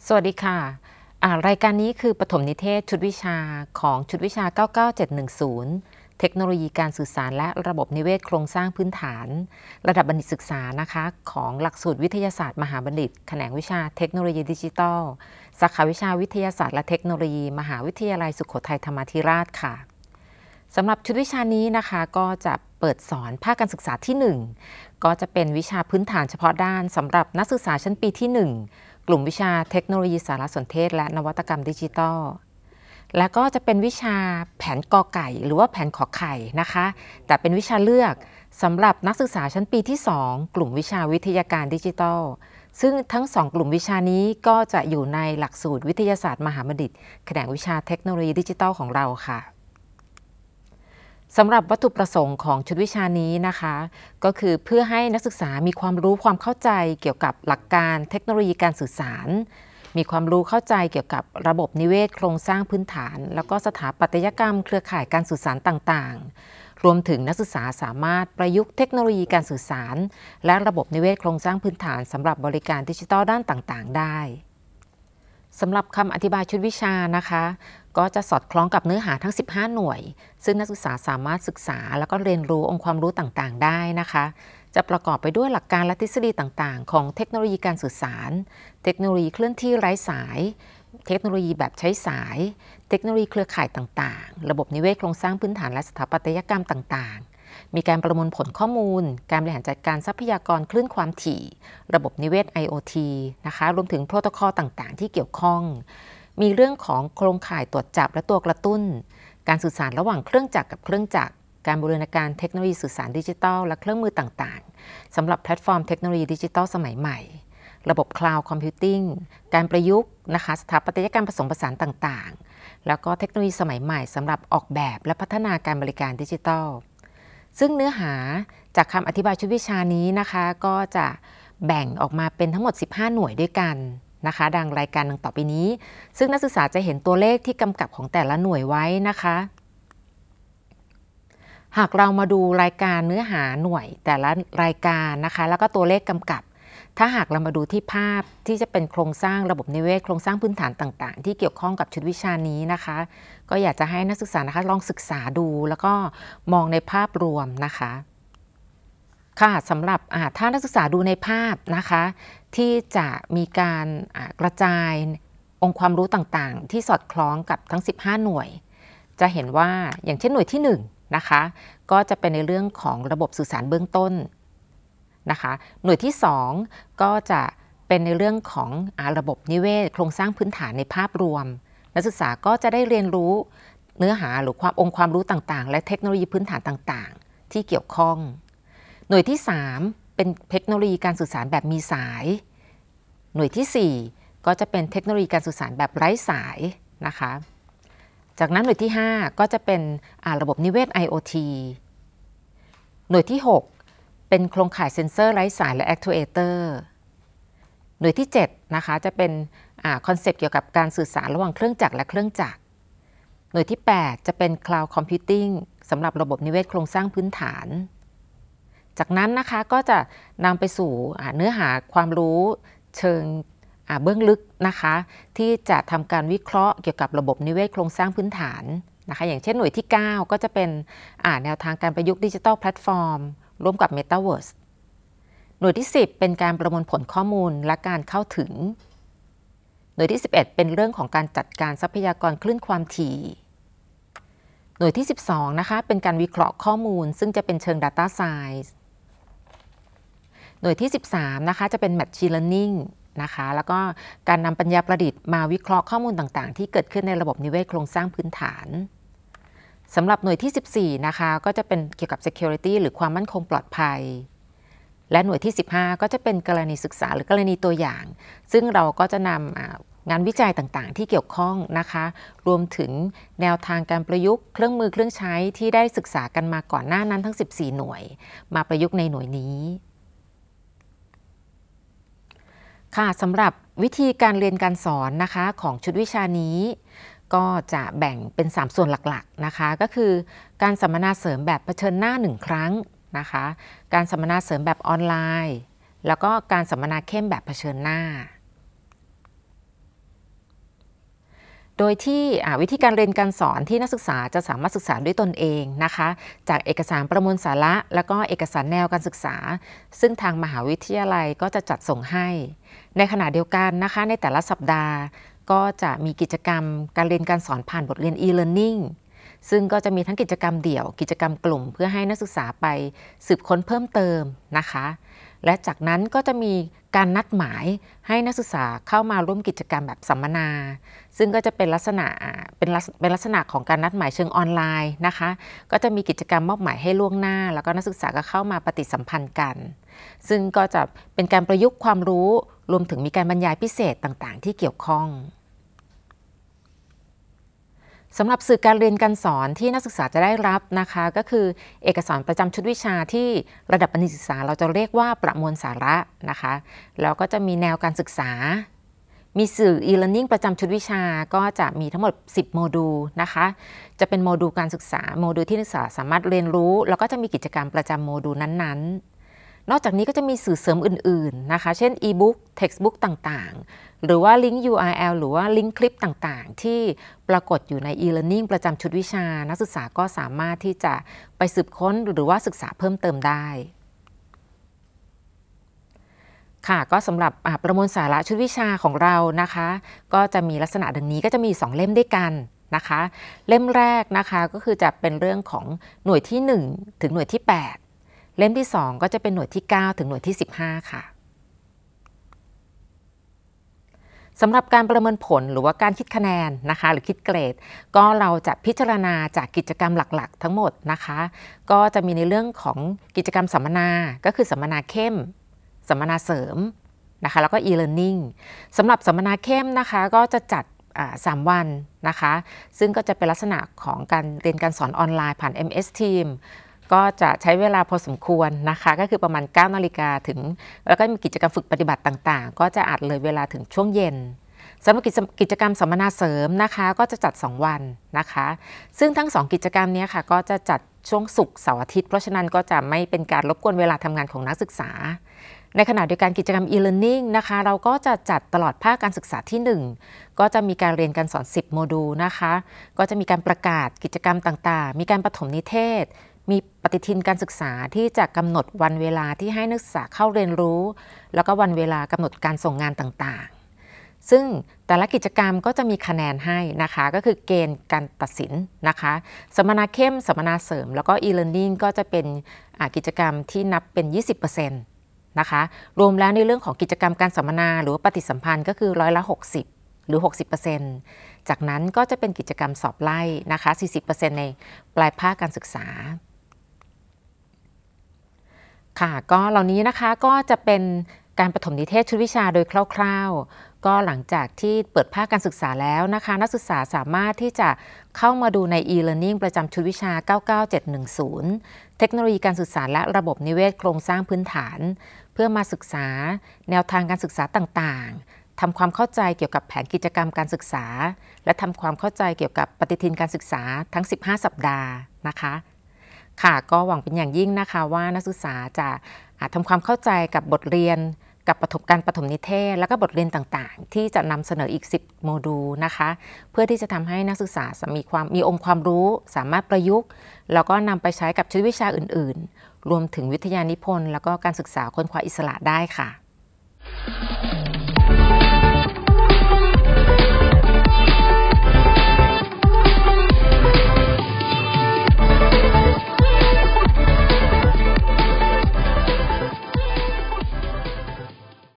สวัสดีค่ะรายการนี้คือปฐมนิเทศชุดวิชาของชุดวิชา 99710 เทคโนโลยีการสื่อสารและระบบนิเวศโครงสร้างพื้นฐาน ระดับบัณฑิตศึกษานะคะของหลักสูตรวิทยาศาสตร์มหาบัณฑิตแขนงวิชาเทคโนโลยีดิจิทัลสาขาวิชาวิทยาศาสตร์และเทคโนโลยีมหาวิทยาลัยสุโขทัยธรรมาธิราชค่ะสำหรับชุดวิชานี้นะคะก็จะเปิดสอนภาคการศึกษาที่ 1 ก็จะเป็นวิชาพื้นฐานเฉพาะด้านสำหรับนักศึกษาชั้นปีที่ 1 กลุ่มวิชาเทคโนโลยีสารสนเทศและนวัตกรรมดิจิทัลและก็จะเป็นวิชาแผนกอไก่หรือว่าแผนขอไข่นะคะแต่เป็นวิชาเลือกสำหรับนักศึกษาชั้นปีที่ 2 กลุ่มวิชาวิทยาการดิจิทัลซึ่งทั้ง2กลุ่มวิชานี้ก็จะอยู่ในหลักสูตรวิทยาศาสตร์มหาบัณฑิตแขนงวิชาเทคโนโลยีดิจิทัลของเราค่ะสำหรับวัตถุประสงค์ของชุดวิชานี้นะคะก็คือเพื่อให้นักศึกษามีความรู้ความเข้าใจเกี่ยวกับหลักการเทคโนโลยีการสื่อสารมีความรู้เข้าใจเกี่ยวกับระบบนิเวศโครงสร้างพื้นฐานแล้วก็สถาปัตยกรรมเครือข่ายการสื่อสารต่างๆรวมถึงนักศึกษาสามารถประยุกต์เทคโนโลยีการสื่อสารและระบบนิเวศโครงสร้างพื้นฐานสำหรับบริการดิจิทัลด้านต่างๆได้สำหรับคำอธิบายชุดวิชานะคะก็จะสอดคล้องกับเนื้อหาทั้ง 15 หน่วย ซึ่งนักศึกษาสามารถศึกษาแล้วก็เรียนรู้องค์ความรู้ต่างๆได้นะคะจะประกอบไปด้วยหลักการและทฤษฎีต่างๆของเทคโนโลยีการสื่อสารเทคโนโลยีเคลื่อนที่ไร้สายเทคโนโลยีแบบใช้สายเทคโนโลยีเครือข่ายต่างๆระบบนิเวศโครงสร้างพื้นฐานและสถาปัตยกรรมต่างๆมีการประมวลผลข้อมูลการบริหารจัดการทรัพยากรคลื่นความถี่ระบบนิเวศ IoT นะคะรวมถึงโปรโตคอลต่างๆที่เกี่ยวข้องมีเรื่องของโครงข่ายตรวจจับและตัวกระตุ้นการสื่อสารระหว่างเครื่องจักรกับเครื่องจักรการบูรณาการเทคโนโลยีสื่อสารดิจิทัลและเครื่องมือต่างๆสำหรับแพลตฟอร์มเทคโนโลยีดิจิทัลสมัยใหม่ระบบ Cloud Computing การประยุกต์นะคะสถาปัตยกรรมผสมผสานต่างๆแล้วก็เทคโนโลยีสมัยใหม่สำหรับออกแบบและพัฒนาการบริการดิจิทัลซึ่งเนื้อหาจากคำอธิบายชุดวิชานี้นะคะก็จะแบ่งออกมาเป็นทั้งหมด 15 หน่วยด้วยกันนะคะดังรายการดังต่อไปนี้ซึ่งนักศึกษาจะเห็นตัวเลขที่กำกับของแต่ละหน่วยไว้นะคะหากเรามาดูรายการเนื้อหาหน่วยแต่ละรายการนะคะแล้วก็ตัวเลขกำกับถ้าหากเรามาดูที่ภาพที่จะเป็นโครงสร้างระบบนิเวศโครงสร้างพื้นฐานต่างๆที่เกี่ยวข้องกับชุดวิชานี้นะคะก็อยากจะให้นักศึกษานะคะลองศึกษาดูแล้วก็มองในภาพรวมนะคะค่ะสำหรับถ้านักศึกษาดูในภาพนะคะที่จะมีการกระจายองค์ความรู้ต่างๆที่สอดคล้องกับทั้ง 15 หน่วยจะเห็นว่าอย่างเช่นหน่วยที่ 1นะคะก็จะเป็นในเรื่องของระบบสื่อสารเบื้องต้นนะคะหน่วยที่ 2ก็จะเป็นในเรื่องของระบบนิเวศโครงสร้างพื้นฐานในภาพรวมนักศึกษาก็จะได้เรียนรู้เนื้อหาหรือองค์ความรู้ต่างๆและเทคโนโลยีพื้นฐานต่างๆที่เกี่ยวข้องหน่วยที่ 3เป็นเทคโนโลยีการสื่อสารแบบมีสายหน่วยที่ 4ก็จะเป็นเทคโนโลยีการสื่อสารแบบไร้สายนะคะจากนั้นหน่วยที่ 5ก็จะเป็นระบบนิเวศ IoT หน่วยที่ 6เป็นโครงข่ายเซ็นเซอร์ไร้สายและ Actuator หน่วยที่7นะคะจะเป็นคอนเซปต์เกี่ยวกับการสื่อสารระหว่างเครื่องจักรและเครื่องจักรหน่วยที่ 8จะเป็น Cloud Computing สำหรับระบบนิเวศโครงสร้างพื้นฐานจากนั้นนะคะก็จะนำไปสู่เนื้อหาความรู้เชิงเบื้องลึกนะคะที่จะทำการวิเคราะห์เกี่ยวกับระบบนิเวศโครงสร้างพื้นฐานนะคะอย่างเช่นหน่วยที่ 9ก็จะเป็นแนวทางการประยุกต์ดิจิทัลแพลตฟอร์มร่วมกับ Metaverse หน่วยที่ 10เป็นการประมวลผลข้อมูลและการเข้าถึงหน่วยที่ 11เป็นเรื่องของการจัดการทรัพยากรคลื่นความถี่หน่วยที่ 12นะคะเป็นการวิเคราะห์ข้อมูลซึ่งจะเป็นเชิง Data Science หน่วยที่ 13นะคะจะเป็น Machine Learning นะคะแล้วก็การนำปัญญาประดิษฐ์มาวิเคราะห์ข้อมูลต่างๆที่เกิดขึ้นในระบบนิเวศโครงสร้างพื้นฐานสำหรับหน่วยที่ 14นะคะก็จะเป็นเกี่ยวกับ Security หรือความมั่นคงปลอดภัยและหน่วยที่ 15ก็จะเป็นกรณีศึกษาหรือกรณีตัวอย่างซึ่งเราก็จะนำงานวิจัยต่างๆที่เกี่ยวข้องนะคะรวมถึงแนวทางการประยุกต์เครื่องมือเครื่องใช้ที่ได้ศึกษากันมาก่อนหน้านั้นทั้ง 14 หน่วยมาประยุกต์ในหน่วยนี้ค่ะสำหรับวิธีการเรียนการสอนนะคะของชุดวิชานี้ก็จะแบ่งเป็น 3 ส่วนหลักๆนะคะก็คือการสัมมนาเสริมแบบเผชิญหน้า1ครั้งนะคะการสัมมนาเสริมแบบออนไลน์แล้วก็การสัมมนาเข้มแบบเผชิญหน้าโดยที่วิธีการเรียนการสอนที่นักศึกษาจะสามารถศึกษาด้วยตนเองนะคะจากเอกสารประมวลสาระแล้วก็เอกสารแนวการศึกษาซึ่งทางมหาวิทยาลัยก็จะจัดส่งให้ในขณะเดียวกันนะคะในแต่ละสัปดาห์ก็จะมีกิจกรรมการเรียนการสอนผ่านบทเรียน e-learning ซึ่งก็จะมีทั้งกิจกรรมเดี่ยวกิจกรรมกลุ่มเพื่อให้นักศึกษาไปสืบค้นเพิ่มเติมนะคะและจากนั้นก็จะมีการนัดหมายให้นักศึกษาเข้ามาร่วมกิจกรรมแบบสัมมนาซึ่งก็จะเป็นลักษณะของการนัดหมายเชิงออนไลน์นะคะก็จะมีกิจกรรมมอบหมายให้ล่วงหน้าแล้วก็นักศึกษาก็เข้ามาปฏิสัมพันธ์กันซึ่งก็จะเป็นการประยุกต์ความรู้รวมถึงมีการบรรยายพิเศษต่างๆที่เกี่ยวข้องสำหรับสื่อการเรียนการสอนที่นักศึกษาจะได้รับนะคะก็คือเอกสารประจำชุดวิชาที่ระดับบัณฑิตศึกษาเราจะเรียกว่าประมวลสาระนะคะแล้วก็จะมีแนวการศึกษามีสื่อ e-learning ประจำชุดวิชาก็จะมีทั้งหมด10โมดูลนะคะจะเป็นโมดูลการศึกษาโมดูลที่นักศึกษาสามารถเรียนรู้แล้วก็จะมีกิจกรรมประจำโมดูลนั้นๆนอกจากนี้ก็จะมีสื่อเสริมอื่นๆนะคะเช่น e-book textbook ต่างๆหรือว่าลิงก์ URL หรือว่าลิงก์คลิปต่างๆที่ปรากฏอยู่ใน e-learning ประจำชุดวิชานักศึกษาก็สามารถที่จะไปสืบค้นหรือว่าศึกษาเพิ่มเติมได้ค่ะก็สำหรับประมวลสาระชุดวิชาของเรานะคะก็จะมีลักษณะดังนี้ก็จะมี2เล่มด้วยกันนะคะเล่มแรกนะคะก็คือจะเป็นเรื่องของหน่วยที่1ถึงหน่วยที่8เล่มที่2ก็จะเป็นหน่วยที่9ถึงหน่วยที่15ค่ะสำหรับการประเมินผลหรือว่าการคิดคะแนนนะคะหรือคิดเกรดก็เราจะพิจารณาจากกิจกรรมหลักๆทั้งหมดนะคะก็จะมีในเรื่องของกิจกรรมสัมมนาก็คือสัมมนาเข้มสัมมนาเสริมนะคะแล้วก็ e-learning สำหรับสัมมนาเข้มนะคะก็จะจัด3 วันนะคะซึ่งก็จะเป็นลักษณะของการเรียนการสอนออนไลน์ผ่าน MS Team ก็จะใช้เวลาพอสมควรนะคะก็คือประมาณ 9 นาฬิกาถึงแล้วก็มีกิจกรรมฝึกปฏิบัติต่างๆก็จะอาจเลยเวลาถึงช่วงเย็นสำหรับกิจกรรมสัมมนาเสริมนะคะก็จะจัด2 วันนะคะซึ่งทั้ง2กิจกรรมนี้ค่ะก็จะจัดช่วงศุกร์เสาร์อาทิตย์เพราะฉะนั้นก็จะไม่เป็นการรบกวนเวลาทำงานของนักศึกษาในขณะเดียวกันกิจกรรม e-learning นะคะเราก็จะจัดตลอดภาคการศึกษาที่1ก็จะมีการเรียนการสอน10โมดูลนะคะก็จะมีการประกาศกิจกรรมต่างๆมีการปฐมนิเทศมีปฏิทินการศึกษาที่จะกำหนดวันเวลาที่ให้นักศึกษาเข้าเรียนรู้แล้วก็วันเวลากำหนดการส่งงานต่างๆซึ่งแต่ละกิจกรรมก็จะมีคะแนนให้นะคะก็คือเกณฑ์การตัดสินนะคะสัมมนาเข้มสัมมนาเสริมแล้วก็ e-learning ก็จะเป็นกิจกรรมที่นับเป็น 20%นะคะรวมแล้วในเรื่องของกิจกรรมการสัมมนาหรือว่าปฏิสัมพันธ์ก็คือ60%หรือ 60%จากนั้นก็จะเป็นกิจกรรมสอบไล่นะคะ 40% ในปลายภาคการศึกษาค่ะก็เหล่านี้นะคะก็จะเป็นการปฐมนิเทศชุดวิชาโดยคร่าวๆก็หลังจากที่เปิดภาคการศึกษาแล้วนะคะนักศึกษาสามารถที่จะเข้ามาดูใน e-learning ประจำชุดวิชา 99710 เทคโนโลยีการสื่อสารและระบบนิเวศโครงสร้างพื้นฐานเพื่อมาศึกษาแนวทางการศึกษาต่างๆทำความเข้าใจเกี่ยวกับแผนกิจกรรมการศึกษาและทำความเข้าใจเกี่ยวกับปฏิทินการศึกษาทั้ง15สัปดาห์นะคะค่ะก็หวังเป็นอย่างยิ่งนะคะว่านักศึกษาจะทำความเข้าใจกับบทเรียนกับการปฐมนิเทศและก็บทเรียนต่างๆที่จะนำเสนออีก10โมดูลนะคะเพื่อที่จะทำให้นักศึกษามีองค์ความรู้สามารถประยุกต์แล้วก็นำไปใช้กับชุดวิชาอื่นๆรวมถึงวิทยานิพนธ์แล้วก็การศึกษาค้นคว้าอิสระได้ค่ะ